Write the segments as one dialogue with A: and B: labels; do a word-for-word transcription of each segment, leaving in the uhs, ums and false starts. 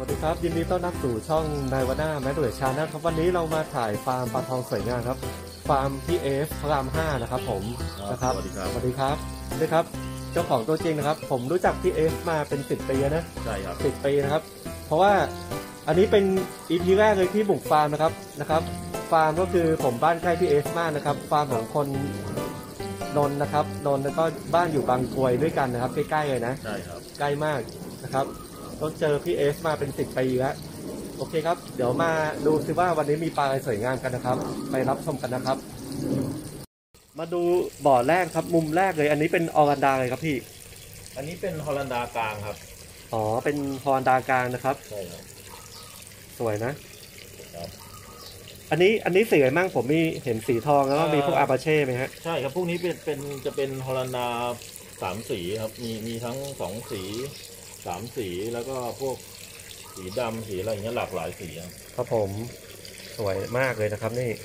A: วัสดีครับยินดีต้อนรับสู่ช่องนายวาน่าแมดเวิร์ดชาแนลครับวันนี้เรามาถ่ายฟาร์มปลาทองสวยงามครับฟาร์มพี่เอฟพระรามห้านะครับผมนะครับสวัสดีครับสวัสดีครับนี่ครับเจ้าของตัวจริงนะครับผมรู้จักพี่เอฟมาเป็นสิบปีนะ
B: ใช่ครับ
A: สิบปีนะครับเพราะว่าอันนี้เป็นอีพีแรกเลยที่บุกฟาร์มนะครับนะครับฟาร์มก็คือผมบ้านใกล้พี่เอฟมากนะครับฟาร์มของคนนนท์นะครับนนท์แล้วก็บ้านอยู่บางกรวยด้วยกันนะครับใกล้ๆเลยนะ
B: ใช่ครับ
A: ใกล้มากนะครับต้องเจอพี่เอฟมาเป็นสิบปีแล้วโอเคครับเดี๋ยวมาดูซิว่าวันนี้มีปลาอะไรสวยงามกันนะครับไปรับชมกันนะครับมาดูบ่อแรกครับมุมแรกเลยอันนี้เป็นออรันดาเลยครับพี่
B: อันนี้เป็นฮอลันดากลางครับ
A: อ๋อเป็นฮอลันดากลางนะครับ
B: ใช่ครับ
A: สวยนะครับอันนี้อันนี้สีอะไรมั่งผมมีเห็นสีทองแล้วก็มีพวกอาปาเช่ไหมฮะ
B: ใช่ครับพวกนี้เป็นเป็นจะเป็นฮอลันดาสามสีครับมีมีทั้งสองสีสามสีแล้วก็พวกสีดำสีอะไรอย่างเงี้ยหลากหลายสีครับ
A: ครับผมสวยมากเลยนะครับนี่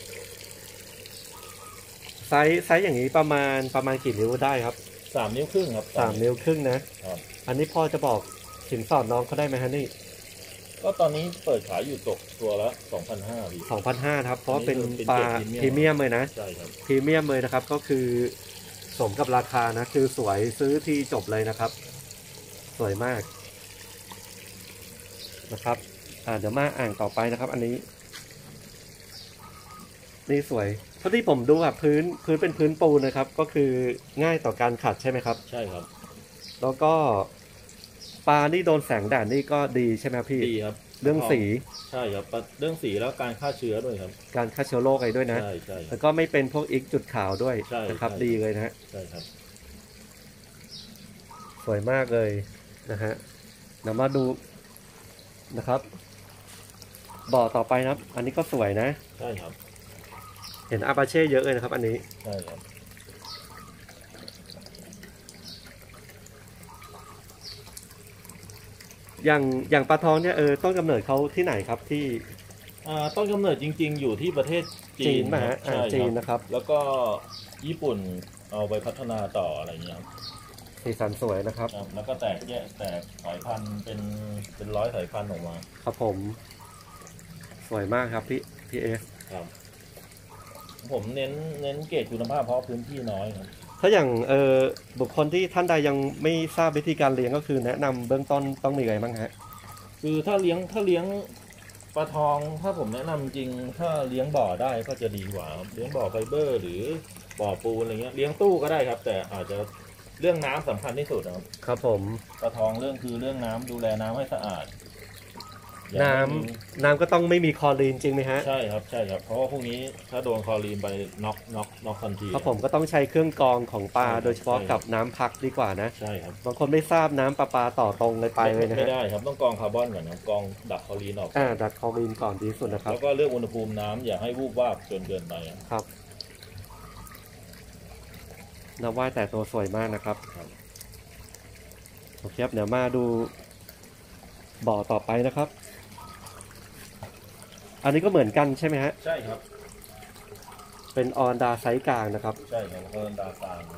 A: ไซส์ไซส์อย่างนี้ประมาณประมาณกี่นิ้วได้ครับ
B: สามนิ้วครึ่งครับ
A: สามนิ้วครึ่งนะครับอันนี้พ่อจะบอกสินสอดน้องเขาได้ไหมฮะนี่
B: ก็ตอนนี้เปิดขายอยู่ตกตัวละสองพันห้าพี่
A: สองพันห้าครับเพราะเป็นปลาพรีเมียมเลยนะ
B: ใช่ครับ
A: พรีเมียมเลยนะครับก็คือสมกับราคานะคือสวยซื้อที่จบเลยนะครับสวยมากนะครับอ่าเดี๋ยวมาอ่างต่อไปนะครับอันนี้นี่สวยเพราะที่ผมดูครับพื้นพื้นเป็นพื้นปูนนะครับก็คือง่ายต่อการขัดใช่ไหมครับ
B: ใช่ครับ
A: แล้วก็ปลานี่โดนแสงแดดนี่ก็ดีใช่ไหมพี่
B: ดีครับ
A: เรื่องสี
B: ใช่ครับเรื่องสีแล้วการฆ่าเชื้อด้วยครับ
A: การฆ่าเชื้อโรคอะไรด้วยนะ
B: ใช่ใช่
A: แล้วก็ไม่เป็นพวกอิกจุดขาวด้วยนะครับดีเลยนะฮะ
B: ใช่ครับ
A: สวยมากเลยนะฮะเดี๋ยวมาดูนะครับบ่อต่อไปนะครับอันนี้ก็สวยนะ
B: ใช่ครับ
A: เห็นอาปาเช่เยอะเลยนะครับอันนี้
B: ใช่ครับ
A: อย่างอย่างปลาทองเนี่ยเออต้นกำเนิดเขาที่ไหนครับที่
B: อ่าต้นกำเนิดจริงๆอยู่ที่ประเทศ
A: จีนนะฮะจีนนะครับ
B: แล้วก็ญี่ปุ่นเอาไปพัฒนาต่ออะไรเงี้ย
A: สีสันสวยนะครับ
B: แล้วก็แตกแยกแตกสายพันธุ์เป็นเป็นร้อยสายพันธุ์ออกมา
A: ครับผมสวยมากครับพี่พี่เอส
B: ครับผมเน้นเน้นเกรดคุณภาพเพราะพื้นที่น้อยครับ
A: ถ้าอย่างเออบุคคลที่ท่านใดยังไม่ทราบวิธีการเลี้ยงก็คือแนะนำเบื้องต้นต้องมีอะไรบ้างฮะ
B: คือถ้าเลี้ยงถ้าเลี้ยงปลาทองถ้าผมแนะนำจริงถ้าเลี้ยงบ่อได้ก็จะดีกว่าเลี้ยงบ่อไฟเบอร์หรือบ่อปูนอะไรเงี้ยเลี้ยงตู้ก็ได้ครับแต่อาจจะเรื่องน้ำสำคัญที่สุดครับ
A: ครับผม
B: ปลาทองเรื่องคือเรื่องน้ำดูแลน้ำให้สะอาด
A: น้ำน้ำก็ต้องไม่มีคลอรีนจริงไหมฮะ
B: ใช่ครับใช่ครับเพราะว่าพวกนี้ถ้าโดนคลอรีนไปน็อกน็อกน็อกทันที
A: ครับผมก็ต้องใช้เครื่องกรองของปลาโดยเฉพาะกับน้ำพักดีกว่านะ
B: ใช่ครับ
A: บางคนไม่ทราบน้ำปลาปลาต่อตรงเลยไปเลยนะ
B: ไม่ได้ครับต้องกรองคาร์บอนก่อนนะกรองดับคลอรีนออก
A: อ่าดับคลอรีนก่อนดีสุดนะครับ
B: แล้วก็เลือกอุณหภูมิน้ำอย่าให้วูบวาบจนเกินไป
A: ครับน้ำว่ายแต่ตัวสวยมากนะครับโอเคครับเดี๋ยวมาดูบ่อต่อไปนะครับอันนี้ก็เหมือนกันใช่ไหมฮะ
B: ใช่ครับ
A: เป็นออนดาไซส์กลางนะครับ
B: ใช่ครับออนดากลาง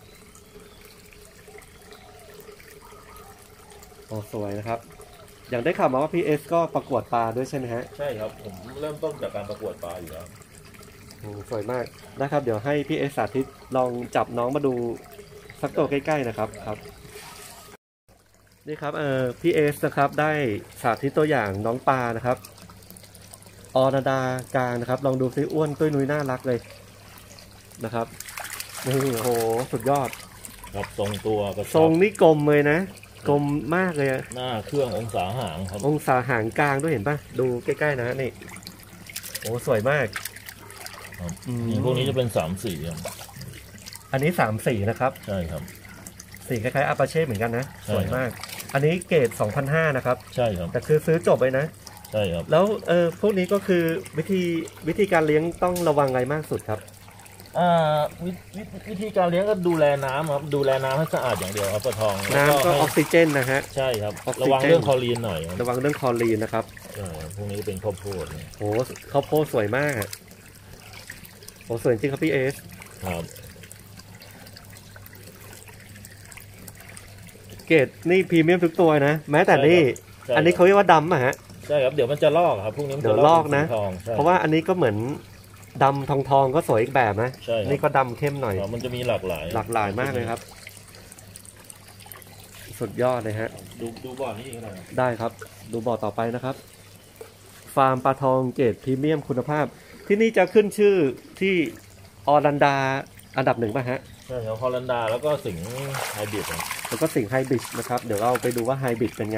A: โอ้สวยนะครับอย่างได้ข่าวมาว่าพี่เอสก็ประกวดปลาด้วยใช่ไหมฮะ
B: ใช่ครับผมเริ่มต้นจากการประกวดปลาอยู่แล้ว
A: สวยมากนะครับเดี๋ยวให้พี่เอสสาธิตลองจับน้องมาดูสักตัวใกล้ๆนะครับครับนี่ครับเอ่อพี่เอสนะครับได้สาธิตตัวอย่างน้องปลานะครับออนาดากลางนะครับลองดูซิอ้วนตุ้ยนุ้ยน่ารักเลยนะครับนี่โหสุดยอด
B: ครับทรงตัว
A: ทรงนี่กลมเลยนะกลมมากเลย
B: หน้าเครื่ององศาหางครับ
A: องศาหางกลางด้วยเห็นปะดูใกล้ๆนะนี่โอ้สวยมาก
B: พวกนี้จะเป็นสามสี
A: อันนี้สามสีนะครับ
B: ใช่ครับ
A: สีคล้ายๆอาปาเช่เหมือนกันนะสวยมากอันนี้เกรด สองพันห้าร้อย นะครับ
B: ใช่ครับ
A: แต่คือซื้อจบไปนะ
B: ใช่ครับ
A: แล้วเออพวกนี้ก็คือวิธีวิธีการเลี้ยงต้องระวังอะไรมากสุดครับ
B: อ่าวิวิธีการเลี้ยงก็ดูแลน้ำครับดูแลน้ำให้สะอาดอย่างเดียวครับปลาทอง
A: น้ำก็ออกซิเจนนะฮะ
B: ใช่ครับระวังเรื่องคลอรีนหน่อย
A: ระวังเรื่องคลอรีนนะครับ
B: ใช่พวกนี้เป็นข้าวโพด
A: โอ้ข้าวโพดสวยมากโอ้สวยจริงครับพี่เอส
B: ครับ
A: เกรดนี่พรีเมียมทุกตัวนะแม้แต่นี่
B: ใช่
A: อันนี้เขาเรียกว่าดำอะฮะ
B: ใช่ครับเดี๋ยวมันจะลอกครับพวกนี้มัน
A: เดี๋
B: จะ
A: ยวลอกนะ
B: เป็นสีทองใช่
A: เพราะว่าอันนี้ก็เหมือนดำทองทองๆก็สวยอีกแบบนะ
B: ใช่ครับ
A: นี่ก็ดำเข้มหน่อย
B: อ๋อมันจะมีหลากหลาย
A: หลากหลายมากเลยครับ สุดยอดเลยฮะ
B: ดูดูบ่อนี้ก็ได้ครับ
A: ได้ครับ ดูบ่อต่อไปนะครับ ฟาร์มปลาทองเกรดพรีเมียมคุณภาพ ที่นี่จะขึ้นชื่อที่ออรันดาอันดับหนึ่งป่ะฮะ
B: ใช่ครับฮอลันดาแล้วก็สิงห์ไฮบริดครับ
A: แล้วก็สิงห์ไฮบริดนะครับ เดี๋ยวเราไปดูว่าไฮบริดเป็นไง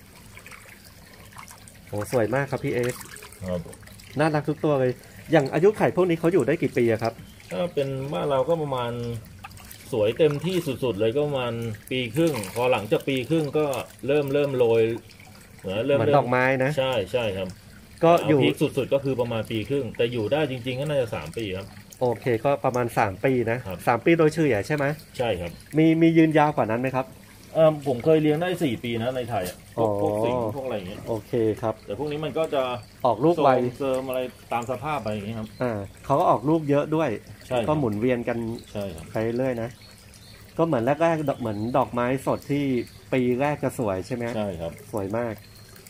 A: โอ้สวยมากครับพี่เอส
B: ครับ
A: น่ารักทุกตัวเลย อย่างอายุไข่พวกนี้เขาอยู่ได้กี่ปีอะครับ
B: ถ้าเป็นบ้านเราก็ประมาณสวยเต็มที่สุดๆเลยก็ประมาณปีครึ่ง พอหลังจากปีครึ่งก็เริ่มเริ่มโรยเหมือนเริ่ม
A: เหมือน
B: เริ่
A: ดอกไม้นะ
B: ใช่ใช่ครับ
A: ก็อยู่
B: พีคสุดๆก็คือประมาณปีครึ่ง แต่อยู่ได้จริงๆก็น่าจะสามปีครับ
A: โอเคก็ประมาณสามปีนะครับ สามปีโดยเฉลี่ยใช่ไหม
B: ใช่ครับ
A: มีมียืนยาวกว่านั้นไหมครับ
B: เออผมเคยเลี้ยงได้สี่ปีนะในไทยอะพวก
A: อ๋อ
B: พวกสิงห์พวกอะไรอย่างเงี้ย
A: โอเคครับ
B: แต่พวกนี้มันก็จะ
A: ออกลูกไว
B: โซมเซิร์มอะไรตามสภาพไปอย่างเงี้ยครับ
A: อ่าเขาก็ออกลูกเยอะด้วย
B: ใช่ครับ
A: ก็หมุนเวียนกัน
B: ใช่ครับ
A: ไปเรื่อยๆนะ ก็เหมือนแรกๆดอกเหมือนดอกไม้สดที่ปีแรกจะสวยใช่ไหม
B: ใช่ครับ
A: สวยมาก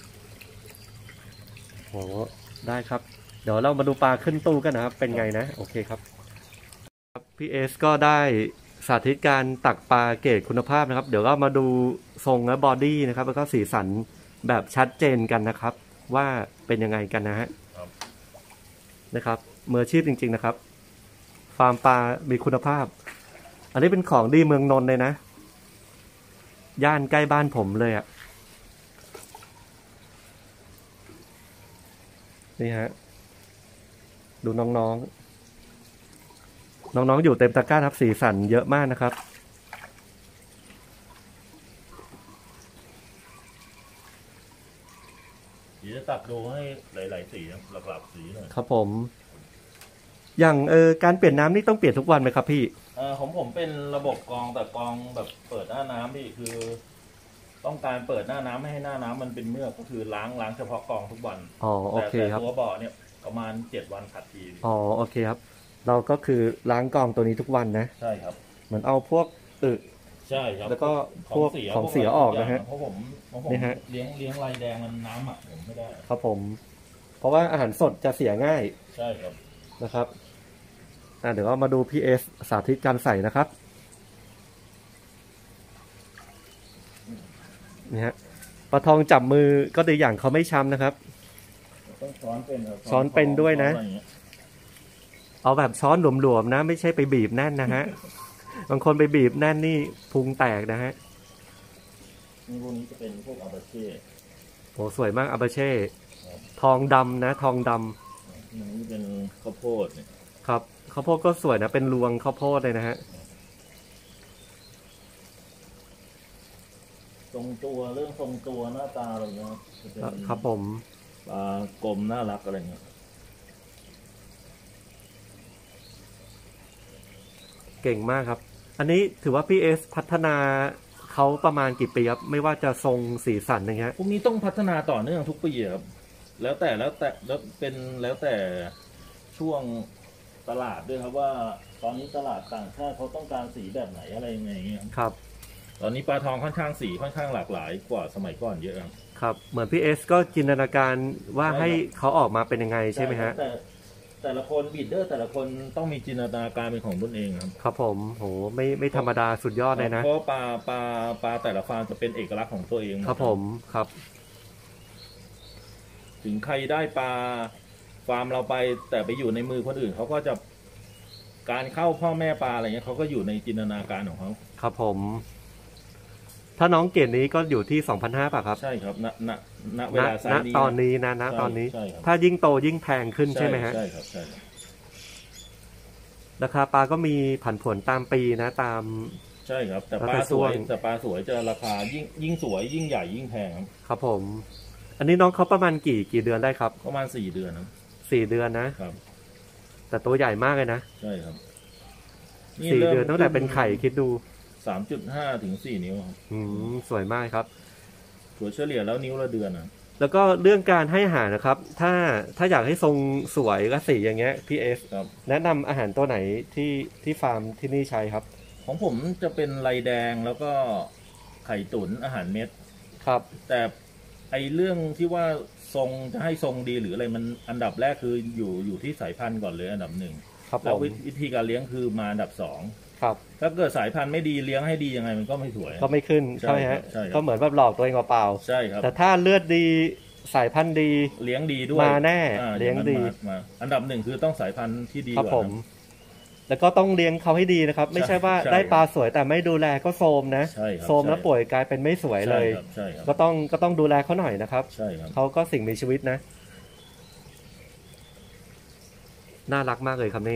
A: โหได้ครับ เดี๋ยวเรามาดูปลาขึ้นตู้กันนะครับ เป็นไงนะ โอเคครับพี่เอสก็ได้สาธิตการตักปลาเกรดคุณภาพนะครับ เดี๋ยวเรามาดูทรงและบอดี้นะครับ แล้วก็สีสันแบบชัดเจนกันนะครับ ว่าเป็นยังไงกันนะฮะ
B: ครับ
A: นะครับมืออาชีพจริงๆนะครับ ฟาร์มปลามีคุณภาพ อันนี้เป็นของดีเมืองนนท์เลยนะ ย่านใกล้บ้านผมเลยอะ่ะ นี่ฮะ ดูน้องๆ น้องๆ อยู่เต็มตะกร้าครับสีสันเยอะมากนะครับ
B: เดี๋ยวจะตักดูให้หลายๆสีนะหลากๆสีหน่อย
A: ครับผม อย่างเออการเปลี่ยนน้ำนี่ต้องเปลี่ยนทุกวันไหมครับพี่
B: เออของผมเป็นระบบกรองแต่กรองแบบเปิดหน้าน้ำพี่คือ ต้องการเปิดหน้าน้ำไม่ให้หน้าน้ำมันเป็นเมือกก็คือล้างล้างเฉพาะกรองทุกวัน
A: อ๋อโอ
B: แต่
A: เค
B: แต่
A: ครับ
B: ตัวบ่อเนี่ยประมาณเจ็ดวันขัดที
A: อ๋อโอเคครับ เราก็คือล้างกรองตัวนี้ทุกวันนะ
B: ใช่ครับ
A: เหมือนเอาพวกอึ
B: ใช่ครับ
A: แล้วก็พวกของเสียออกนะฮะ
B: เพราะผมเพราะผม
A: นี่ฮะ
B: เลี้ยงเลี้ยงลายแดงมันน้ำหมักผมไม่ได้
A: ครับผม เพราะว่าอาหารสดจะเสียง่าย
B: ใช่ครับ
A: นะครับ อ่าเดี๋ยวเรามาดูพี่เอสสาธิตการใส่นะครับ นี่ฮะปลาทองจับมือก็ดีอย่างเขาไม่ช้ำนะครับ
B: ต้องช้อนเป็นครับ
A: ช้อนเป็นด้วยนะ
B: ช้ออไรอย่างเงี้ย
A: เอาแบบช้อนหลวมๆนะ ไม่ใช่ไปบีบแน่นนะฮะ บางคนไปบีบแน่นนี่พุงแตกนะฮะ
B: นี่พวกนี้จะเป็นพวกอาบาเช่
A: โหสวยมากอาบาเช่ ทองดำนะ ทองดำ
B: อันนี้เป็นข้าวโพดเนี่ย
A: ครับข้าวโพดก็สวยนะ เป็นรวงข้าวโพดเลยนะฮะ
B: ทรงตัวเรื่องทรงตัวหน้าตาอะไรเงี้ยจะเป็น
A: ครับผม
B: ปลากลมน่ารักอะไรเงี้ย
A: เก่งมากครับ อันนี้ถือว่าพี่เอสพัฒนาเขาประมาณกี่ปีครับ ไม่ว่าจะทรงสีสันอย่างเงี้ย
B: พวกนี้ต้องพัฒนาต่อเนื่องทุกปีครับ แล้วแต่แล้วแต่แล้วเป็นแล้วแต่ช่วงตลาดด้วยครับว่า ตอนนี้ตลาดต่างชาติเขาต้องการสีแบบไหนอะไรยังไงเงี้ย
A: ครับ
B: ตอนนี้ปลาทองค่อนข้างสีค่อนข้างหลากหลายกว่าสมัยก่อนเยอะครับ
A: ครับ เหมือนพี่เอสก็จินตนาการว่า
B: ใช่ครับ
A: ให้เขาออกมาเป็นยังไงใช่ไหมฮะ
B: แต่แต่ละคนบีดเดอร์แต่ละคนต้องมีจินตนาการเป็นของตนเองครับ
A: ครับผมโหไม่ไม่ธรรมดาสุดยอดเลยนะ
B: เพราะปลาปลาปลาแต่ละฟาร์มจะเป็นเอกลักษณ์ของตัวเอง
A: ครับผมครับ
B: ถึงใครได้ปลาฟาร์มเราไปแต่ไปอยู่ในมือคนอื่นเขาก็จะการเข้าพ่อแม่ปลาอะไรเงี้ยเขาก็อยู่ในจินตนาการของเขา
A: ครับผม ถ้าน้องเกดนี้ก็อยู่ที่ สองพันห้าร้อย ป่ะครับ
B: ใช่ครับณณณเว
A: ณ
B: ลาไซ
A: ณ
B: ส์นี้
A: ตอนนี้นะณ
B: ใช่
A: ตอนนี้
B: ใช่ครับ
A: ถ้ายิ่งโตยิ่งแพงขึ้นใช่ไหมฮะ
B: ใช่ครับใช่ครับ
A: ราคาปลาก็มีผันผวนตามปีนะตาม
B: ใช่ครับ แต่
A: แล้ว
B: ป
A: แต่
B: ลาสวย
A: ช่วง
B: แต่ปลาสวยจะราคายิ่งยิ่งสวยยิ่งใหญ่ยิ่งแพงครับ
A: ครับผม อันนี้น้องเขาประมาณกี่กี่เดือนได้ครับ
B: ประมาณสี่เดือนครับ
A: สี่เดือนนะ
B: ครับ
A: แต่ตัวใหญ่มากเลยนะ
B: ใช่ครับ
A: สี่เดือนตั้งแต่เป็นไข่คิดดู
B: สามจุดห้าถึงสี่นิ้วครับ
A: อืมสวยมากครับ
B: ถั่วเฉลี่ยแล้วนิ้วละเดือนนะ
A: แล้วก็เรื่องการให้อาหารนะครับ ถ้าถ้าอยากให้ทรงสวยและสีอย่างเงี้ยพี่เอส
B: ครับ
A: แนะนำอาหารตัวไหนที่ที่ฟาร์มที่นี่ใช้ครับ
B: ของผมจะเป็นลายแดงแล้วก็ไข่ตุ๋นอาหารเม็ด
A: ครับ
B: แต่ไอเรื่องที่ว่าทรงจะให้ทรงดีหรืออะไรมันอันดับแรกคืออยู่อยู่ที่สายพันธุ์ก่อนเลยอันดับหนึ่งแล้ววิธีการเลี้ยงคือมาอันดับสอง
A: ครับ
B: ถ้าเกิดสายพันธุ์ไม่ดีเลี้ยงให้ดียังไงมันก็ไม่สวย
A: ก็ไม่ขึ้นใช่ไหมฮะก็เหมือนแบบหลอกตัวเองเปล่า
B: ใช่ครับ
A: แต่ถ้าเลือดดีสายพันธุ์ดี
B: เลี้ยงดีด้วย
A: มาแน่เลี้ยงดี
B: มาอันดับหนึ่งคือต้องสายพันธุ์ที่ดี
A: ครับผมแล้วก็ต้องเลี้ยงเขาให้ดีนะครับไม่ใช่ว่าได้ปลาสวยแต่ไม่ดูแลก็โทรมนะโทรมแล้วป่วยกลายเป็นไม่สวยเลยก็ต้องก็ต้องดูแลเขาหน่อยนะครับเขาก็สิ่งมีชีวิตนะน่ารักมากเลยครับนี่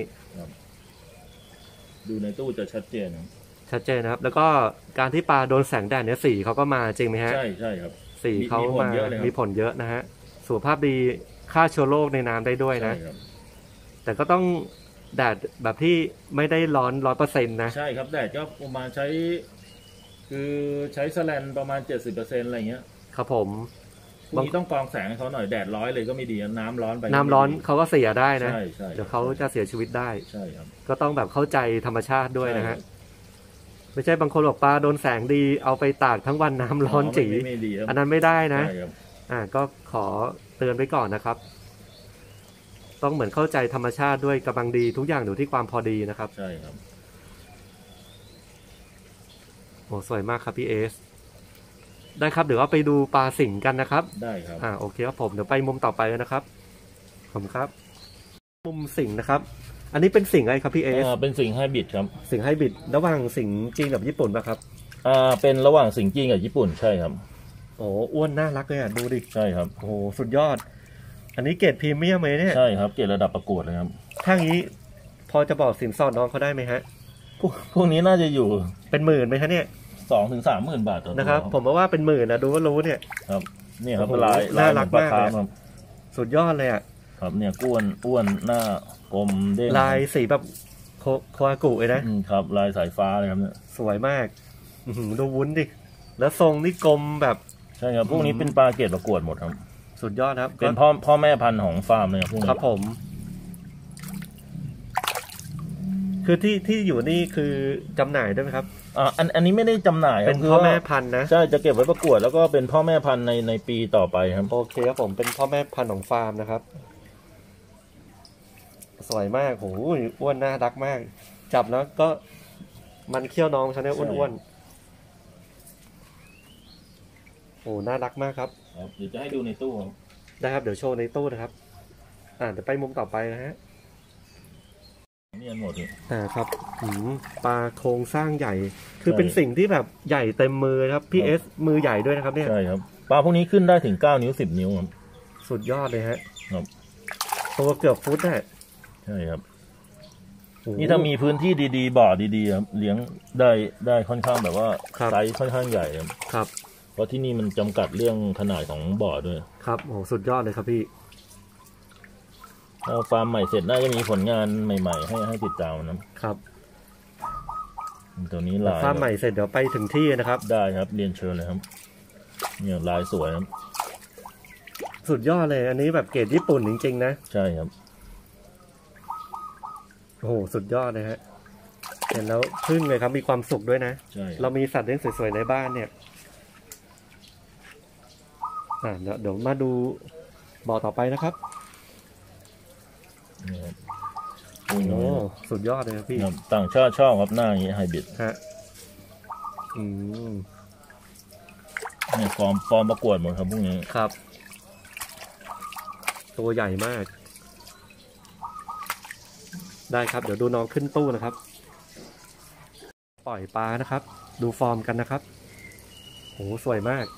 B: ดูในตู้จะชัดเจน
A: ชัดเจนนะครับแล้วก็การที่ปลาโดนแสงแดดเนี่ยสีเขาก็มาจริงไหมฮะ
B: ใช่ใช่ครับ
A: สีเขามามีผลเยอะนะฮะสุขภาพดีฆ่าเชื้อโรคในน้ำได้ด้วยนะแต่ก็ต้องแดดแบบที่ไม่ได้ร้อนร้อยเปอร์เซ็นต์นะ
B: ใช่ครับแดดก็ประมาณใช้คือใช้แสแลนประมาณเจ็ดสิบเปอร์เซ็นต์อะไรเงี้ย
A: ครับผม
B: บางทีต้องกรองแสงให้เขาหน่อยแดดร้อยเลยก็ไม่ดีน้ำร้อนไป
A: น้ำร้อนเขาก็เสียได้นะ
B: ใช่ใช่
A: เดี๋ยวเขาจะเสียชีวิตได้
B: ใช่ครับ
A: ก็ต้องแบบเข้าใจธรรมชาติด้วยนะฮะไม่ใช่บางคนบอกปลาโดนแสงดีเอาไปตากทั้งวันน้ำร้อนจี๋อันนั้นไม่ได้นะอ่าก็ขอเตือนไว้ก่อนนะครับต้องเหมือนเข้าใจธรรมชาติด้วยกำลังดีทุกอย่างอยู่ที่ความพอดีนะครับ
B: ใช่ครับ
A: โอ้สวยมากครับพี่เอสได้ครับเดี๋ยวเราไปดูปลาสิงกันนะครับ
B: ได้ครับ
A: อ่าโอเคครับผมเดี๋ยวไปมุมต่อไปนะครับผมครับมุมสิงนะครับอันนี้เป็นสิงอะไรครับพี่เอส
B: อ่าเป็นสิงไฮบริดครับ
A: สิงไฮบริดระหว่างสิงจีนกับญี่ปุ่นป่ะครับ
B: อ่าเป็นระหว่างสิงจีนกับญี่ปุ่นใช่ครับ
A: โอ้อ้วนน่ารักเลยอ่ะดูดิ
B: ใช่ครับ
A: โอ้สุดยอดอันนี้เกรดพรีเมียมเลยเนี่ย
B: ใช่ครับเกรดระดับประกวดเลยครับ
A: ถ้างี้พอจะบอกสินสอดน้องเขาได้ไหมฮะ
B: พวกพวกนี้น่าจะอยู่
A: เป็นหมื่นไหมฮะเนี่ย
B: สองถึงสามหมื่นบาทต่อตัว
A: นะครับผมว่าเป็นหมื่นนะดูว่ารู้เนี่ย
B: ครับเนี่ยครับลาย
A: น่ารักมากสุดยอดเลยอ่ะ
B: ครับเนี่ยก้วนอ้วนหน้ากลมเด้ง
A: ลายสีแบบโคอากุเลย
B: นะครับลายสายฟ้าเลยครับเนี่ย
A: สวยมากดูวุ้นดิแล้วทรงนี่กลมแบบ
B: ใช่ครับพวกนี้เป็นปลาเกรดประกวดหมดครับ
A: สุดยอดครับ
B: เป็นพ่อพ่อแม่พันธุ์ของฟาร์มเลยครับพวกนี้
A: ครับผมคือที่ที่อยู่นี่คือจำหน่ายด้วยไหมครับ
B: อ่าอันอันนี้ไม่ได้จำหน่าย
A: เป็นพ่อแม่พันธุ์นะ
B: ใช่จะเก็บไว้ประกวดแล้วก็เป็นพ่อแม่พันธุ์ในในปีต่อไปครับ
A: โอเคครับผมเป็นพ่อแม่พันธุ์ของฟาร์มนะครับสวยมากโหอ้วนน่ารักมากจับแล้วก็มันเคี้ยวน้องฉันเนี่ยอ้วนๆโอ้น่ารักมากครับ
B: เดี๋ยวจะให้ดูในตู้
A: ได้ครับเดี๋ยวโชว์ในตู้นะครับอ่าเดี๋ยวไปมุมต่อไปนะฮะ
B: นี่หมดเลย
A: อ่าครับหืมปลาโครงสร้างใหญ่คือเป็นสิ่งที่แบบใหญ่เต็มมือครับพี่เอสมือใหญ่ด้วยนะครับเนี่ย
B: ใช่ครับปลาพวกนี้ขึ้นได้ถึงเก้านิ้วสิบนิ้วครับ
A: สุดยอดเลยฮะ
B: ครับ
A: ตัวเกือบฟุตได้
B: ใช่ครับนี่ถ้ามีพื้นที่ดีๆบ่อดีๆครับเลี้ยงได้ได้ค่อนข้างแบบว่าไซส์ค่อนข้างใหญ่ครับ
A: ครับ
B: เพราะที่นี่มันจำกัดเรื่องขนาดของบ่อด้วย
A: ครับโอ้สุดยอดเลยครับพี่
B: ถ้าฟาร์มใหม่เสร็จน่าจะมีผลงานใหม่ๆให้ให้ติดตามนะครับตัวนี้ลาย
A: ฟาร์มใหม่เสร็จเดี๋ยวไปถึงที่นะครับ
B: ได้ครับเรียนเชิญเลยครับเนี่ยลายสวยครับ
A: สุดยอดเลยอันนี้แบบเกรดญี่ปุ่นจริงๆนะ
B: ใช่ครับ
A: โอ้โหสุดยอดเลยฮะเห็นแล้วพึ่งเลยครับมีความสุขด้วยนะ
B: ใช่
A: เรามีสัตว์เลี้ยงสวยๆในบ้านเนี่ยอ่าเดี๋ยวเดี๋ยวมาดูบ่อต่อไปนะครับโอ้สุดยอดเลยครับพี่
B: ต่างชาติชอบครับหน้าอย่างนี้ไฮบริด
A: ฮะอืม
B: เนี่ยฟอร์มฟอร์มประกวดหมดครับพวกนี้
A: ครับตัวใหญ่มากได้ครับเดี๋ยวดูน้องขึ้นตู้นะครับปล่อยปลานะครับดูฟอร์มกันนะครับโอ้สวยมาก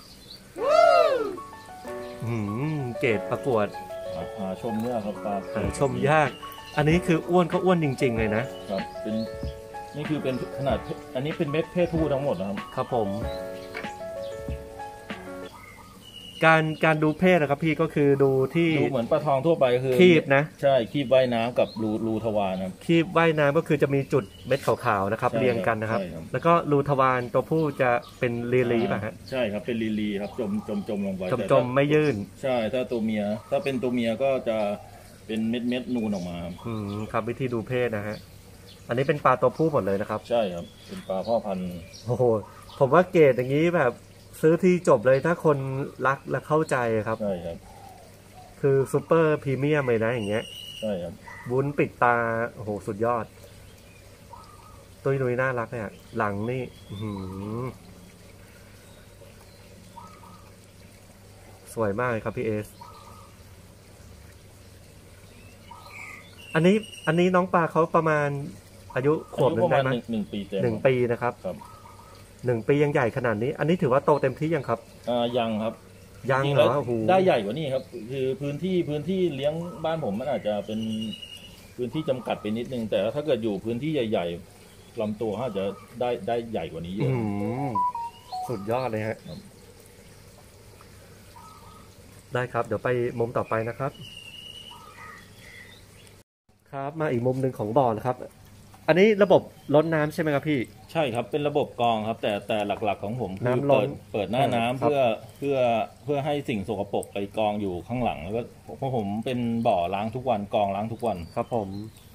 A: อืมเกรดประกวด
B: หาชมยากครับปลา
A: หาชมยากอันนี้คืออ้วนก็อ้วนจริงๆเลยนะครับ
B: เป็นนี่คือเป็นขนาดอันนี้เป็นเม็ดเพศผู้ทั้งหมดนะครับ
A: ครับผมการการดูเพศนะครับพี่ก็คือดูที่
B: ดูเหมือนปลาทองทั่วไปคือ
A: คีบนะ
B: ใช่คีบว่ายน้ำกับรูรูทวารครับ
A: คีบว่ายน้ำก็คือจะมีจุดเม็ดขาวๆนะครับเรียงกันนะครับแล้วก็รูทวารตัวผู้จะเป็นลีลีป่ะฮะ
B: ใช่ครับเป็นลีลีครับจมจมจมลงไป
A: จมจมไม่ยื่น
B: ใช่ถ้าตัวเมียถ้าเป็นตัวเมียก็จะเป็นเม็ดเม็ดนูนออกมา
A: อืมครับวิธีดูเพศนะฮะอันนี้เป็นปลาตัวผู้หมดเลยนะครับ
B: ใช่ครับเป็นปลาพ่อพันธุ์
A: โอ้โหผมว่าเกรดอย่างนี้แบบซื้อที่จบเลยถ้าคนรักและเข้าใจครับ
B: ใช่ครับ
A: คือซูเปอร์พรีเมียมเลยนะอย่างเงี้ย
B: ใช่ครับ
A: วุ้นปิดตาโอ้โหสุดยอดตุ้ยนุ้ยน่ารักเนี่ยหลังนี่สวยมากเลยครับพี่เอสอันนี้อันนี้น้องปลาเขาประมาณอายุขวบหนึ่งได้ไหม
B: หนึ่งปีเต็ม
A: หนึ่งปีนะครับหนึ่งปียังใหญ่ขนาดนี้อันนี้ถือว่าโตเต็มที่ยังครับ
B: อ่ายังครับ
A: ยังเหรอ
B: ได้ใหญ่กว่านี้ครับคือพื้นที่พื้นที่เลี้ยงบ้านผมมันอาจจะเป็นพื้นที่จำกัดไปนิดนึงแต่ถ้าเกิดอยู่พื้นที่ใหญ่ๆลำตัวอาจจะได้ได้ใหญ่กว่านี้เยอะ
A: สุดยอดเลยฮะได้ครับเดี๋ยวไปมุมต่อไปนะครับครับมาอีกมุมหนึ่งของบ่อนะครับอันนี้ระบบล้นน้ำใช่ไหมครับพี่
B: ใช่ครับเป็นระบบกรองครับแต่แต่หลักๆของผมคือเปิดเปิดหน้าน้ำเพื่อเพื่อเพื่อให้สิ่งสกปรกไปกองอยู่ข้างหลังแล้วก็เพราะผมเป็นบ่อล้างทุกวันกรองล้างทุกวัน
A: ครับผม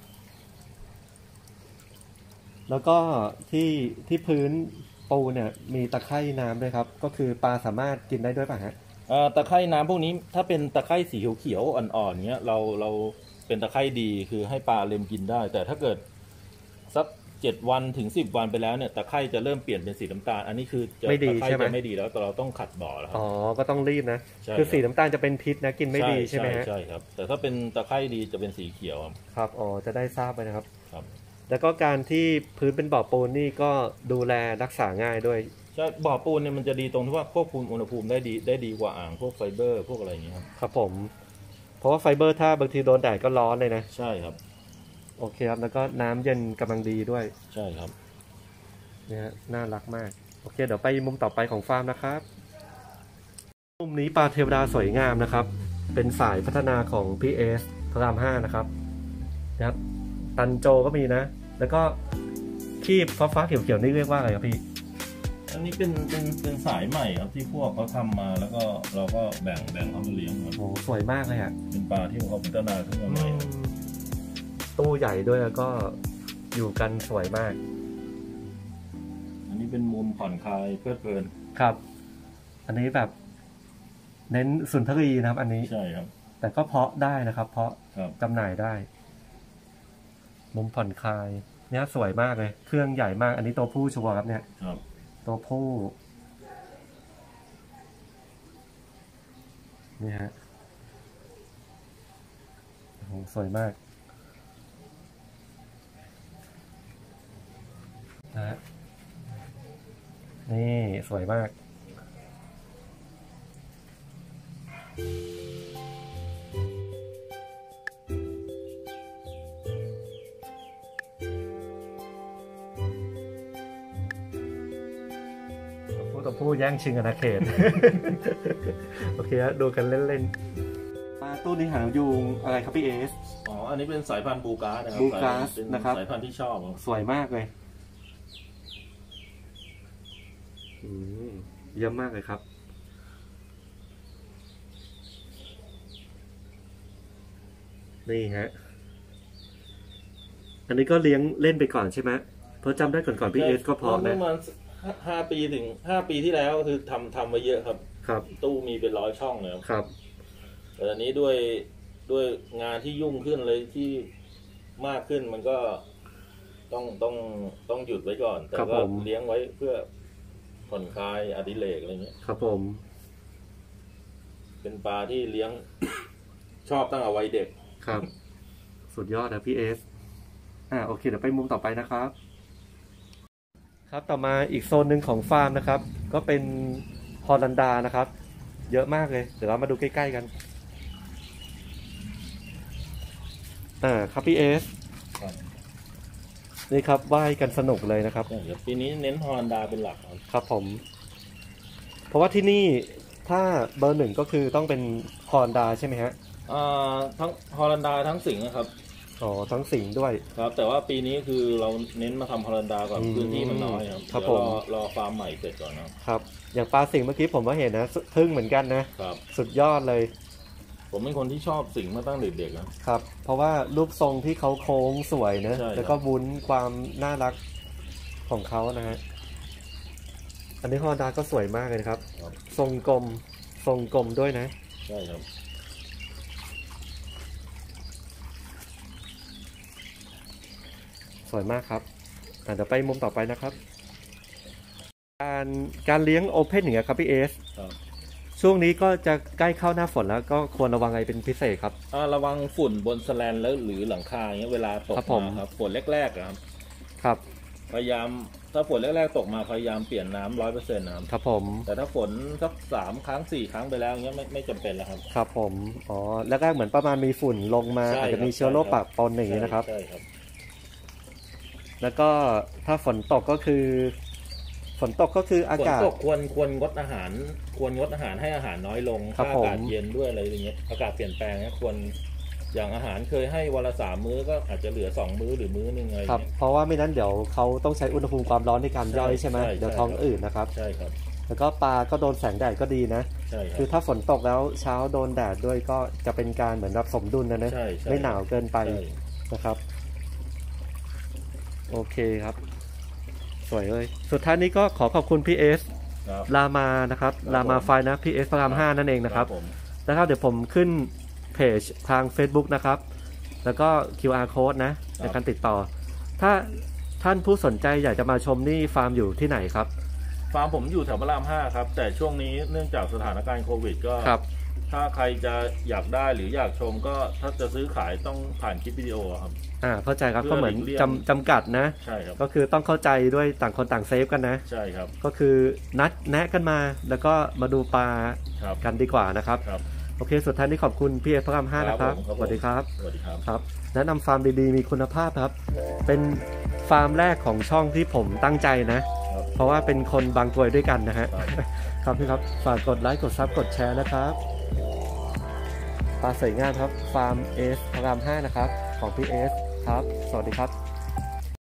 A: แล้วก็ที่ที่พื้นปูเนี่ยมีตะไคร่น้ำด้วยครับก็คือปลาสามารถกินได้ด้วยป่ะฮะ
B: ตะไคร่น้ำพวกนี้ถ้าเป็นตะไคร่สีเขียวๆอ่อนๆเนี้ยเราเราเป็นตะไคร่ดีคือให้ปลาเล็มกินได้แต่ถ้าเกิดสักเจ็ดวันถึงสิบวันไปแล้วเนี่ยตะไคร่จะเริ่มเปลี่ยนเป็นสีน้ำตาลอันนี้คือจะ
A: ไม่ดีใช่ไหม
B: ไม่ดีแล้วแต่เราต้องขัดบ่อแล้วครับ
A: อ๋อก็ต้องรีบนะคือสีน้ำตาลจะเป็นพิษนะกินไม่ดีใช่ไหมฮะ
B: ใช่ครับแต่ถ้าเป็นตะไคร่ดีจะเป็นสีเขียว
A: ครับอ๋อจะได้ทราบไปนะครับครับแล้วก็การที่พื้นเป็นบ่อปูนนี่ก็ดูแลรักษาง่ายด้วย
B: ใช่บ่อปูนเนี่ยมันจะดีตรงที่ว่าควบคุมอุณหภูมิได้ดีได้ดีกว่าอ่างพวกไฟเบอร์พวกอะไรอย่างเงี้ยครับ
A: ครับผมเพราะว่าไฟเบอร์ถ้าบางทีโดนแดดก็ร้อนเลยนะ
B: ใช่ครับ
A: โอเคครับแล้วก็น้ำเย็นกำลังดีด้วย
B: ใช่ครับ
A: เนี่ยน่ารักมากโอเคเดี๋ยวไปมุมต่อไปของฟาร์มนะครับมุมนี้ปลาเทวดาสวยงามนะครับเป็นสายพัฒนาของ พี เอส พระรามห้านะครับนะครับตันโจก็มีนะแล้วก็คีบฟ้าฟ้าเขียวๆนี่เรียกว่าอะไรครับพี่
B: อันนี้เป็นเป็นเป็นสายใหม่ครับที่พวกเขาทำมาแล้วก็เราก็แบ่งแบ่งเขามาเลี้ยงครับ
A: โอ้สวยมากเลยอ่ะ
B: เป็นปลาที่เขาพัฒนาขึ้นมาใหม่
A: ตู้ใหญ่ด้วยแล้วก็อยู่กันสวยมาก
B: อันนี้เป็นมุมผ่อนคลายเพลิดเพลิน
A: ครับอันนี้แบบเน้นสุนทรีนะครับอันนี้
B: ใช่ครับ
A: แต่ก็เพาะได้นะครับเพาะจำหน่ายได้มุมผ่อนคลายเนี่ยสวยมากเลยเครื่องใหญ่มากอันนี้ตัวผู้ชัวร์ครับเนี่ย
B: ครับ
A: ตัวผู้นี่ฮะโอ้โหสวยมากนะนี่สวยมากตัวผู้แย่งชิงอาณาเขต โอเคฮะดูกันเล่นๆปลาตู้นี้หางยูงอะไรครับพี่เอส
B: อ๋ออันนี้เป็นสายพันธุ์บูการ์นะครับ
A: บูการ์นะครับ
B: สายพันธุ์ที่ชอบ
A: สวยมากเลยเยี่ยมมากเลยครับนี่ฮะอันนี้ก็เลี้ยงเล่นไปก่อนใช่ไหมเพราะจำได้ก่อนก่อนพี่เอสก็พอนะ
B: ห้าปีถึงห้าปีที่แล้วคือทำทำมาเยอะครับ
A: ครับ
B: ตู้มีเป็นร้อยช่องเลย
A: ครับ
B: แต่อันนี้ด้วยด้วยงานที่ยุ่งขึ้นเลยที่มากขึ้นมันก็ต้องต้องต้องหยุดไว้ก่อนแต่ก็เลี้ยงไว้เพื่อผ่อนคลายอดิเรกอะไรเงี้ย
A: ครับผม
B: เป็นปลาที่เลี้ยง ชอบตั้งแต่วัยเด็ก
A: ครับสุดยอดนะพี่เอสอ่าโอเคเดี๋ยวไปมุมต่อไปนะครับครับต่อมาอีกโซนหนึ่งของฟาร์มนะครับก็เป็นฮอลันดานะครับเยอะมากเลยเดี๋ยวเรามาดูใกล้ๆกันอ่าครับพี่เอสนี่ครับว่ายกันสนุกเลยนะครับ
B: ปีนี้เน้นฮอลันดาเป็นหลัก
A: ครับผมเพราะว่าที่นี่ถ้าเบอร์หนึ่งก็คือต้องเป็นฮอลันดาใช่ไหมฮะ
B: อ่าทั้งฮอลันดาทั้งสิงห์นะครับ
A: อ๋อทั้งสิงห์ด้วย
B: ครับแต่ว่าปีนี้คือเราเน้นมาทำฮอลันดาก่อนพื้นที่มันน้อยครับ
A: ครับ
B: ผมรอฟาร์มใหม่เสร็จก่อน
A: นะครับอย่างปลาสิงห์เมื่อกี้ผมก็เห็นนะทึ่งเหมือนกันนะครับสุดยอดเลย
B: ผมเป็นคนที่ชอบสิงห์มาตั้งเด็กๆ
A: นะครับเพราะว่ารูปทรงที่เขาโค้งสวยนะแล้วก็วุ้นความน่ารักของเขานะฮะอันนี้ฮอนดาก็สวยมากเลยนะครับ
B: ครับ
A: ทรงกลมทรงกลมด้วยนะ
B: ใช่ครับ
A: สวยมากครับอ่ะเดี๋ยวไปมุมต่อไปนะครับ การการเลี้ยงโอเพนอย่างเงี้ยครับพี่เอส
B: ครับ
A: ช่วงนี้ก็จะใกล้เข้าหน้าฝนแล้วก็ควรระวังอะไรเป็นพิเศษครับ
B: อ่าระวังฝุ่นบนสแลนแล้วหรือหลังคาอย่างเงี้ยเวลาตก
A: ครับผม
B: มาครับฝนแรกๆอะครับ
A: ครับ
B: พยายามถ้าฝนแรกๆตกมาพยายามเปลี่ยนน้ำร้อยเปอร์เซ็นต์นะครับ
A: ครับผม
B: แต่ถ้าฝนสักสามครั้งสี่ครั้งไปแล้วเงี้ยไม่ไม่จำเป็นแล้วครับ
A: ครับผมอ๋อแล้วก็เหมือนประมาณมีฝุ่นลงมา
B: ใช่
A: อาจจะมี
B: ครับ
A: เชื้อโรค
B: ใช่ครับ
A: ปะปนอย่างนี้นะครับ
B: ใช่ครับ
A: แล้วก็ถ้าฝนตกก็คือ ฝนตกก็คืออา
B: ฝน
A: กาศ
B: ตกควรควรงดอาหาร ควรงดอาหารให้อาหารน้อยลง
A: ครับ
B: ถ้าอากาศ
A: ผม
B: เย็นด้วยอะไรอย่างเงี้ยอากาศเปลี่ยนแปลงเนี่ยควรอย่างอาหารเคยให้วันละสามมื้อก็อาจจะเหลือสองมื้อหรือมื้อหนึ่งอะไร
A: ครับ
B: เงี้ย
A: เพราะว่าไม่นั้นเดี๋ยวเขาต้องใช้อุณหภูมิความร้อนในการย่อยใช่ไหม
B: ใช่ใช่
A: เดี๋ยวท้องอืดนะครับ
B: ใช่ครับ
A: แล้วก็ปลาก็โดนแสงแดดก็ดีนะ
B: ใช่ครั
A: คือถ้าฝนตกแล้วเช้าโดนแดดด้วยก็จะเป็นการเหมือนรับสมดุลนะนะ
B: ใช่ใช่
A: ไม่หนาวเกินไป
B: ใช่
A: นะครับ โอเคครับ สวยเลย สุดท้ายนี้ก็ขอขอบคุณพี่เอส
B: ครับ
A: ลามานะครับ
B: ครับ
A: ลามา
B: ผม
A: ไฟนะพี่เอสพระรามห้านั่นเองนะครับ
B: ผม
A: นะครับเดี๋ยวผมขึ้นเพจทาง Facebook นะครับ แล้วก็ คิว อาร์ Code นะในการติดต่อ ถ้าท่านผู้สนใจอยากจะมาชมนี่ฟาร์มอยู่ที่ไหนครับ
B: ฟาร์มผมอยู่แถวพระรามห้าครับ แต่ช่วงนี้เนื่องจากสถานการณ์โควิดก็
A: ครับ
B: ถ้าใครจะอยากได้หรืออยากชมก็ถ้าจะซื้อขายต้องผ่านคลิปวิดีโอครับ
A: อ่าเข้าใจครับ
B: เพื่
A: ก็
B: อ
A: เหมือน
B: หลีกเลี่ยง
A: จำจำกัดนะ
B: ใช่ครับ
A: ก็คือต้องเข้าใจด้วยต่างคนต่างเซฟกันนะ
B: ใช่ครับ
A: ก็คือนัดแนะกันมาแล้วก็มาดูปลา
B: ครับ
A: กันดีกว่านะครับ
B: ครับ
A: โอเค สุดท้ายนี้ขอบคุณพี่เอพระรามห้านะครับ
B: ครับผมครับผม
A: สวัสดีครับ
B: สวัสดีครับ
A: ครับแนะนำฟาร์มดีๆ มีคุณภาพครับ เป็นฟาร์มแรกของช่องที่ผมตั้งใจนะ
B: ครับ
A: เพราะว่าเป็นคนบางกรวยด้วยกันนะฮะ
B: ครับ
A: ครับพี่ครับ ฝากกดไลค์ กดซับ กดแชร์นะครับ ปลาสวยงามครับ ฟาร์มเอสพระรามห้านะครับ ของพี่เอสครับ สวัสดีครับ